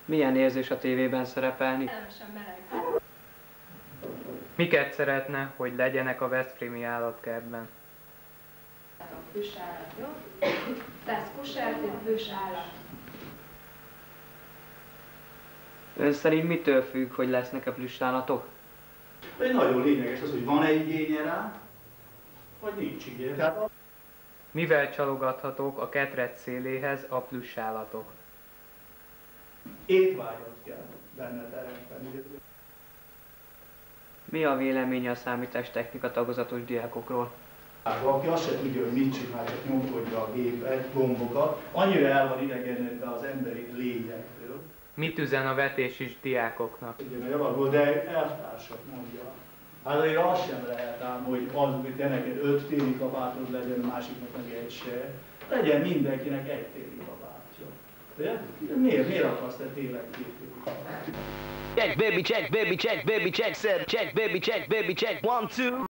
Milyen érzés a tévében szerepelni? Kellemesen meleg. Miket szeretne, hogy legyenek a veszprémi állatkertben? A plüss állat, jó? Lesz kusert, plüss állat. Ön szerint mitől függ, hogy lesznek-e plüssállatok? Egy nagyon lényeges az, hogy van-e igénye rá, vagy nincs igény. Tehát Mivel csalogathatók a ketrec széléhez a plüssállatok? étvágyat kell benne teremteni. Mi a véleménye a számítástechnika tagozatos diákokról? Aki azt se tudja, hogy mit csinál, csak nyomkodja a gépet, gombokat, annyira el van idegenedve az emberi lényektől. Mit üzen a vetésis diákoknak? Ugye meg alapból, de elvtársak mondja. Hát azért azt sem lehet ám, hogy az, hogy te neked 5 téli kabátod legyen, a másiknak meg egy se. Legyen mindenkinek egy téli kabátja. Ugye? Miért akarsz te tényleg 2 téli kabátot? Check, baby, check, baby, check, baby, check, said, check, baby, check, 1, 2.